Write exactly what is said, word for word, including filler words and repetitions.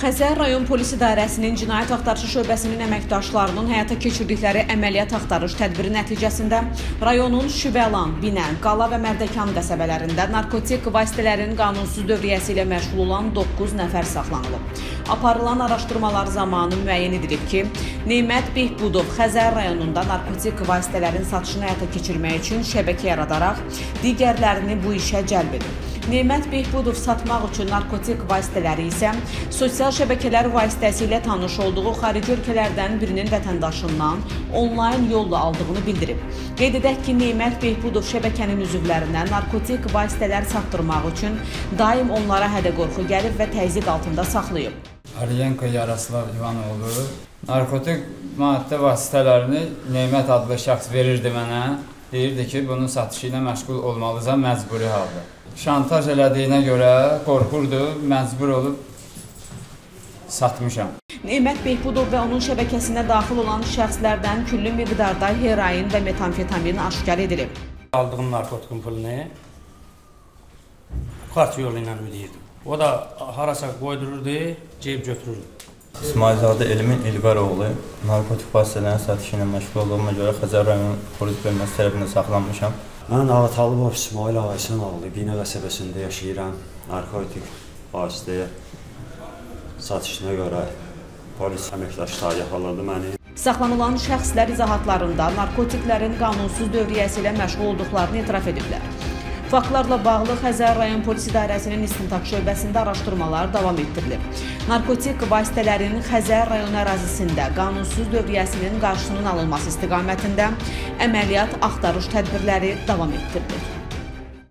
Xəzər rayon polis idarəsinin cinayət axtarışı şöbəsinin əməkdaşlarının həyata keçirdikləri əməliyyat axtarış tədbiri nəticəsində rayonun Şüvəlan, Binən, Qala və Mərdəkan qəsəbələrində narkotik vasitələrin qanunsuz dövriyyəsi ilə məşğul olan doqquz nəfər saxlanılıb. Aparılan araşdırmalar zamanı müəyyən edilib ki, Nemət Behbudov Xəzər rayonunda narkotik vasitələrin satışını həyata keçirmək üçün şəbəkə yaradaraq digərlərini bu işə cəlb edib. Nemət Behbudov satmaq üçün narkotik vasitələri isə sosial şəbəkələr vasitəsilə tanış olduğu xarici ölkələrdən birinin vətəndaşından onlayn yolla aldığını bildirib. Qeyd edək ki, Nemət Behbudov şəbəkənin üzvlərinə narkotik vasitələr satdırmaq üçün daim onlara hədə-qorxu gəlib və təzyiq altında saxlayıb. Aryenko Yaroslav İvanoğlu narkotik maddə vasitələrini Nemət adlı şəxs verirdi mənə. Deyirdi ki, bunun satışı ilə məşğul olmalısan məcburi halda. Şantaj elədiyinə görə qorxurdu, məcbur olub satmışam. Nemət Behbudov və onun şəbəkəsinə daxil olan şəxslərdən küllü miqdarda heroin və metamfetamin aşkar edilib. Aldığım narkotikin pulunu kart yolu ilə ödəyirdim. O da harasa qoydururdu, ceyb götürürdü. İsmailzadə Elmin İlqaroğlu narkotik vasitələrin satışı ilə məşğul olduğuma görə Xəzər rayon polis bölməsi tərəfindən saxlanmışam. Mən Ağatalımov İsmail Ağaysan oğlu, Binə qəsəbəsində yaşayıram. Narkotik vasitəyə satışına görə polis əməkdaşları yaxaladı məni. Saxlanılan şəxslər izahatlarında narkotiklərin qanunsuz dövriyyəsi ilə məşğul olduqlarını etiraf ediblər. Faktlarla bağlı Xəzər rayon polis idarəsinin istintaq şöbəsində araşdırmalar davam etdirilib. Narkotik vasitələrin Xəzər rayon ərazisində qanunsuz dövriyyəsinin qarşısının alınması istiqamətində əməliyyat axtarış tədbirləri davam etdirilir.